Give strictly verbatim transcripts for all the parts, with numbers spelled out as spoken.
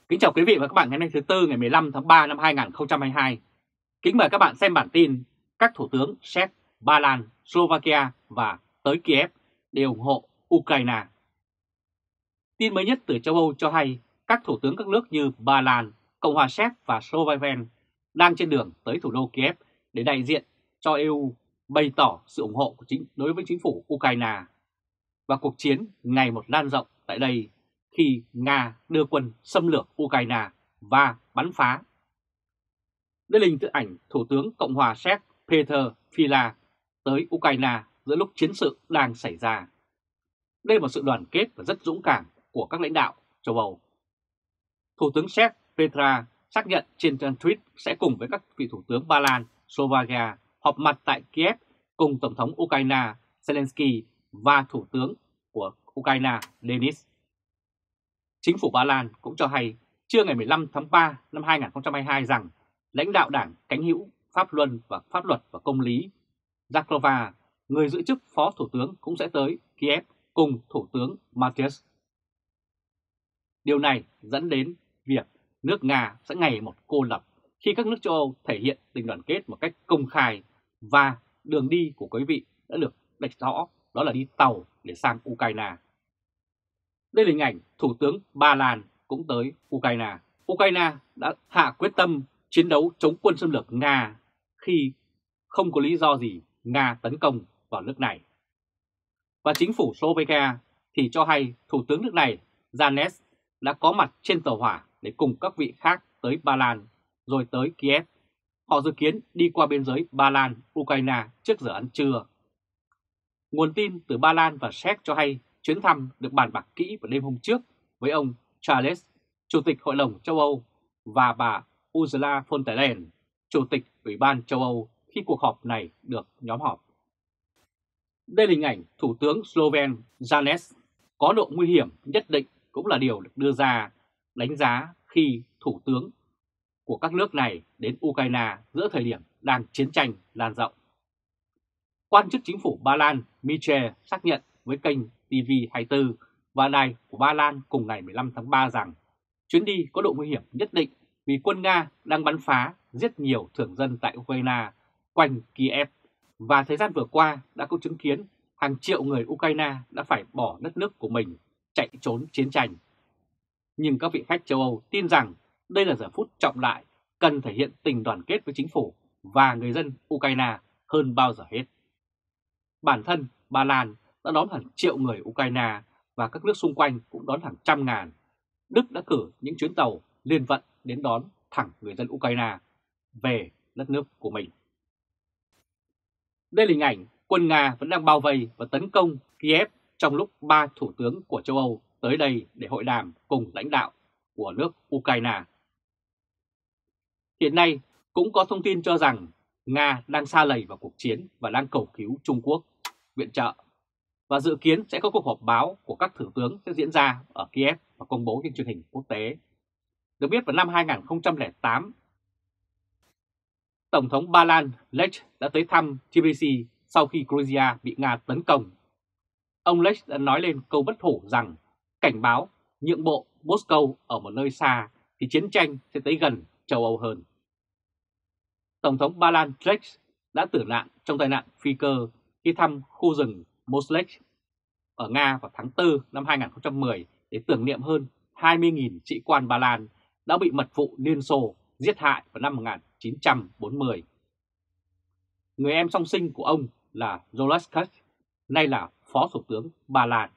Kính chào quý vị và các bạn ngày hôm nay thứ Tư ngày mười lăm tháng ba năm hai nghìn không trăm hai mươi hai. Kính mời các bạn xem bản tin các thủ tướng Séc, Ba Lan, Slovakia và tới Kiev để ủng hộ Ukraine. Tin mới nhất từ châu Âu cho hay các thủ tướng các nước như Ba Lan, Cộng hòa Séc và Slovakia đang trên đường tới thủ đô Kiev để đại diện cho e u bày tỏ sự ủng hộ của chính đối với chính phủ Ukraine. Và cuộc chiến ngày một lan rộng tại đây khi Nga đưa quân xâm lược Ukraine và bắn phá. Đây là hình ảnh Thủ tướng Cộng hòa Séc Petr Fiala tới Ukraine giữa lúc chiến sự đang xảy ra. Đây là một sự đoàn kết và rất dũng cảm của các lãnh đạo châu Âu. Thủ tướng Séc Petra xác nhận trên trang tweet sẽ cùng với các vị thủ tướng Ba Lan, Slovakia họp mặt tại Kiev cùng Tổng thống Ukraine Zelensky và Thủ tướng của Ukraine Denis. Chính phủ Ba Lan cũng cho hay trưa ngày mười lăm tháng ba năm hai nghìn không trăm hai mươi hai rằng lãnh đạo đảng cánh hữu Pháp Luân và Pháp luật và Công lý Zakharova, người giữ chức Phó Thủ tướng cũng sẽ tới Kiev cùng Thủ tướng Mateusz. Điều này dẫn đến việc nước Nga sẽ ngày một cô lập khi các nước châu Âu thể hiện tình đoàn kết một cách công khai và đường đi của quý vị đã được lệch rõ, đó là đi tàu để sang Ukraine. Đây là hình ảnh Thủ tướng Ba Lan cũng tới Ukraine. Ukraine đã hạ quyết tâm chiến đấu chống quân xâm lược Nga khi không có lý do gì Nga tấn công vào nước này. Và chính phủ Slovakia thì cho hay Thủ tướng nước này Janez đã có mặt trên tàu hỏa để cùng các vị khác tới Ba Lan rồi tới Kiev. Họ dự kiến đi qua biên giới Ba Lan-Ukraine trước giờ ăn trưa. Nguồn tin từ Ba Lan và Séc cho hay chuyến thăm được bàn bạc kỹ vào đêm hôm trước với ông Charles, Chủ tịch Hội đồng châu Âu, và bà Ursula von der Leyen, Chủ tịch Ủy ban châu Âu khi cuộc họp này được nhóm họp. Đây là hình ảnh Thủ tướng Sloven Janez có độ nguy hiểm nhất định cũng là điều được đưa ra đánh giá khi Thủ tướng của các nước này đến Ukraine giữa thời điểm đang chiến tranh lan rộng. Quan chức chính phủ Ba Lan Miche xác nhận với kênh T V hai mươi tư và đài của Ba Lan cùng ngày mười lăm tháng ba rằng chuyến đi có độ nguy hiểm nhất định vì quân Nga đang bắn phá giết nhiều thường dân tại Ukraine quanh Kiev và thời gian vừa qua đã có chứng kiến hàng triệu người Ukraine đã phải bỏ đất nước của mình chạy trốn chiến tranh. Nhưng các vị khách châu Âu tin rằng đây là giờ phút trọng đại cần thể hiện tình đoàn kết với chính phủ và người dân Ukraine hơn bao giờ hết. Bản thân Ba Lan đã đón hàng triệu người Ukraine và các nước xung quanh cũng đón hàng trăm ngàn. Đức đã cử những chuyến tàu liên vận đến đón thẳng người dân Ukraine về đất nước của mình. Đây là hình ảnh quân Nga vẫn đang bao vây và tấn công Kiev trong lúc ba thủ tướng của châu Âu tới đây để hội đàm cùng lãnh đạo của nước Ukraine. Hiện nay cũng có thông tin cho rằng Nga đang sa lầy vào cuộc chiến và đang cầu cứu Trung Quốc viện trợ. Và dự kiến sẽ có cuộc họp báo của các thủ tướng sẽ diễn ra ở Kiev và công bố trên truyền hình quốc tế. Được biết vào năm hai nghìn không trăm lẻ tám, Tổng thống Ba Lan Lech đã tới thăm Tbilisi sau khi Georgia bị Nga tấn công. Ông Lech đã nói lên câu bất hủ rằng cảnh báo nhượng bộ Moscow ở một nơi xa thì chiến tranh sẽ tới gần châu Âu hơn. Tổng thống Ba Lan Lech đã tử nạn trong tai nạn phi cơ khi thăm khu rừng Moslech ở Nga vào tháng tư năm hai nghìn không trăm mười để tưởng niệm hơn hai mươi nghìn sĩ quan Ba Lan đã bị mật vụ Liên Xô giết hại vào năm một nghìn chín trăm bốn mươi. Người em song sinh của ông là Zolotskak, nay là Phó Thủ tướng Ba Lan.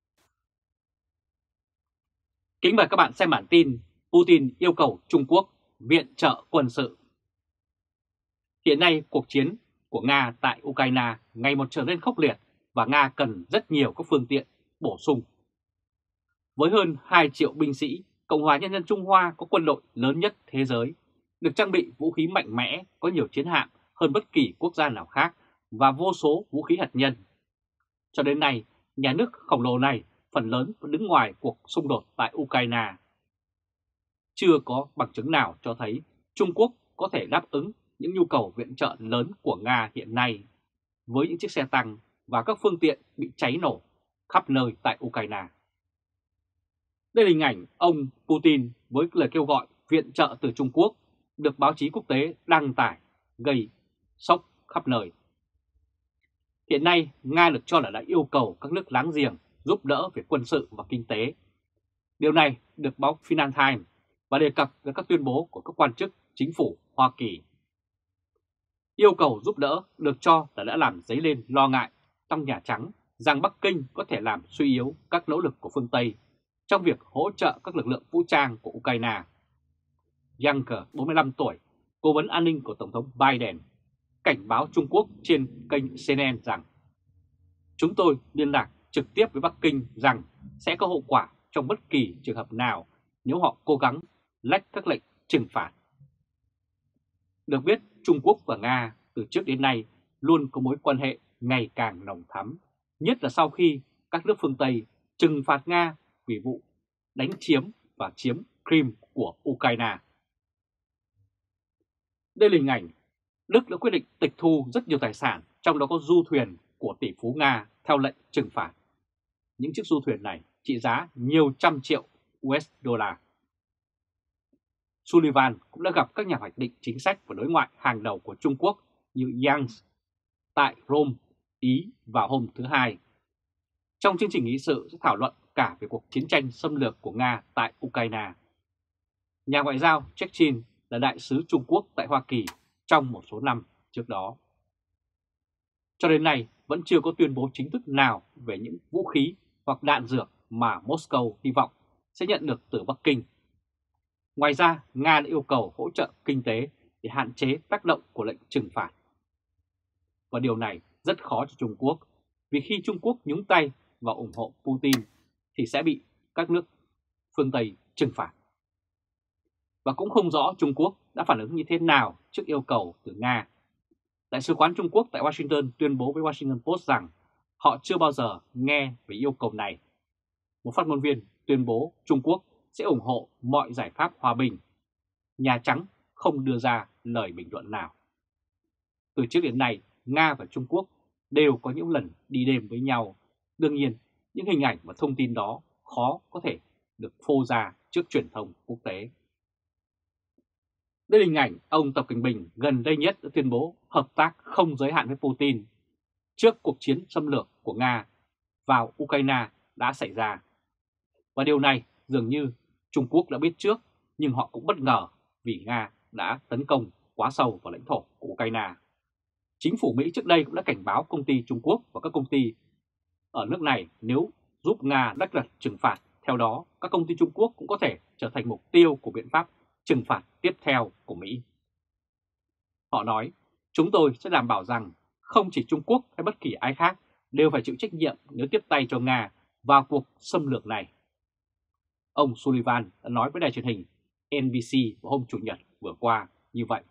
Kính mời các bạn xem bản tin Putin yêu cầu Trung Quốc viện trợ quân sự. Hiện nay cuộc chiến của Nga tại Ukraine ngày một trở nên khốc liệt và Nga cần rất nhiều các phương tiện bổ sung. Với hơn hai triệu binh sĩ, Cộng hòa Nhân dân Trung Hoa có quân đội lớn nhất thế giới, được trang bị vũ khí mạnh mẽ, có nhiều chiến hạm hơn bất kỳ quốc gia nào khác và vô số vũ khí hạt nhân. Cho đến nay, nhà nước khổng lồ này phần lớn vẫn đứng ngoài cuộc xung đột tại Ukraine. Chưa có bằng chứng nào cho thấy Trung Quốc có thể đáp ứng những nhu cầu viện trợ lớn của Nga hiện nay với những chiếc xe tăng và các phương tiện bị cháy nổ khắp nơi tại Ukraine. Đây là hình ảnh ông Putin với lời kêu gọi viện trợ từ Trung Quốc được báo chí quốc tế đăng tải gây sốc khắp nơi. Hiện nay, Nga được cho là đã yêu cầu các nước láng giềng giúp đỡ về quân sự và kinh tế. Điều này được báo Financial Times và đề cập với các tuyên bố của các quan chức chính phủ Hoa Kỳ. Yêu cầu giúp đỡ được cho là đã làm dấy lên lo ngại trong Nhà Trắng rằng Bắc Kinh có thể làm suy yếu các nỗ lực của phương Tây trong việc hỗ trợ các lực lượng vũ trang của Ukraine. Juncker, bốn mươi lăm tuổi, cố vấn an ninh của Tổng thống Biden, cảnh báo Trung Quốc trên kênh xê en en rằng chúng tôi liên lạc trực tiếp với Bắc Kinh rằng sẽ có hậu quả trong bất kỳ trường hợp nào nếu họ cố gắng lách các lệnh trừng phạt. Được biết, Trung Quốc và Nga từ trước đến nay luôn có mối quan hệ ngày càng nồng thắm, nhất là sau khi các nước phương Tây trừng phạt Nga vì vụ đánh chiếm và chiếm Crimea của Ukraine. Đây là hình ảnh Đức đã quyết định tịch thu rất nhiều tài sản, trong đó có du thuyền của tỷ phú Nga theo lệnh trừng phạt. Những chiếc du thuyền này trị giá nhiều trăm triệu u ét đô-la. Sullivan cũng đã gặp các nhà hoạch định chính sách và đối ngoại hàng đầu của Trung Quốc như Yang tại Rome, Ý vào hôm thứ Hai. Trong chương trình nghị sự sẽ thảo luận cả về cuộc chiến tranh xâm lược của Nga tại Ukraine. Nhà ngoại giao Chechen là đại sứ Trung Quốc tại Hoa Kỳ trong một số năm trước đó. Cho đến nay vẫn chưa có tuyên bố chính thức nào về những vũ khí hoặc đạn dược mà Moscow hy vọng sẽ nhận được từ Bắc Kinh. Ngoài ra, Nga đã yêu cầu hỗ trợ kinh tế để hạn chế tác động của lệnh trừng phạt. Và điều này rất khó cho Trung Quốc, vì khi Trung Quốc nhúng tay vào ủng hộ Putin thì sẽ bị các nước phương Tây trừng phạt. Và cũng không rõ Trung Quốc đã phản ứng như thế nào trước yêu cầu từ Nga. Đại sứ quán Trung Quốc tại Washington tuyên bố với Washington Post rằng họ chưa bao giờ nghe về yêu cầu này. Một phát ngôn viên tuyên bố Trung Quốc sẽ ủng hộ mọi giải pháp hòa bình. Nhà Trắng không đưa ra lời bình luận nào. Từ trước đến nay, Nga và Trung Quốc đều có những lần đi đêm với nhau. Đương nhiên, những hình ảnh và thông tin đó khó có thể được phô ra trước truyền thông quốc tế. Đây là hình ảnh ông Tập Cận Bình gần đây nhất đã tuyên bố hợp tác không giới hạn với Putin trước cuộc chiến xâm lược của Nga vào Ukraine đã xảy ra. Và điều này dường như Trung Quốc đã biết trước, nhưng họ cũng bất ngờ vì Nga đã tấn công quá sâu vào lãnh thổ của Ukraine. Chính phủ Mỹ trước đây cũng đã cảnh báo công ty Trung Quốc và các công ty ở nước này nếu giúp Nga lách luật trừng phạt. Theo đó, các công ty Trung Quốc cũng có thể trở thành mục tiêu của biện pháp trừng phạt tiếp theo của Mỹ. Họ nói, chúng tôi sẽ đảm bảo rằng không chỉ Trung Quốc hay bất kỳ ai khác đều phải chịu trách nhiệm nếu tiếp tay cho Nga vào cuộc xâm lược này. Ông Sullivan đã nói với đài truyền hình en bê xê vào hôm Chủ nhật vừa qua như vậy.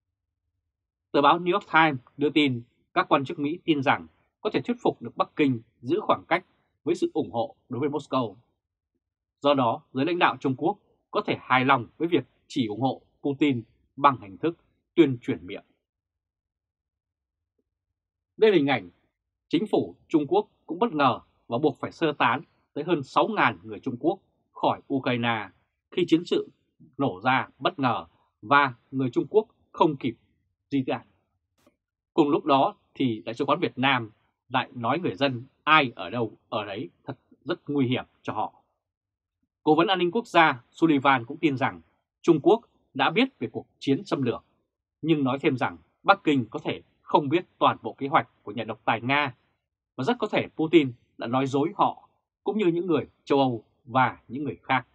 Tờ báo New York Times đưa tin các quan chức Mỹ tin rằng có thể thuyết phục được Bắc Kinh giữ khoảng cách với sự ủng hộ đối với Moscow. Do đó, giới lãnh đạo Trung Quốc có thể hài lòng với việc chỉ ủng hộ Putin bằng hình thức tuyên truyền miệng. Đây là hình ảnh chính phủ Trung Quốc cũng bất ngờ và buộc phải sơ tán tới hơn sáu nghìn người Trung Quốc khỏi Ukraine khi chiến sự nổ ra bất ngờ và người Trung Quốc không kịp di tản. Cùng lúc đó thì Đại sứ quán Việt Nam lại nói người dân ai ở đâu ở đấy thật rất nguy hiểm cho họ. Cố vấn an ninh quốc gia Sullivan cũng tin rằng Trung Quốc đã biết về cuộc chiến xâm lược, nhưng nói thêm rằng Bắc Kinh có thể không biết toàn bộ kế hoạch của nhà độc tài Nga và rất có thể Putin đã nói dối họ cũng như những người châu Âu và những người khác.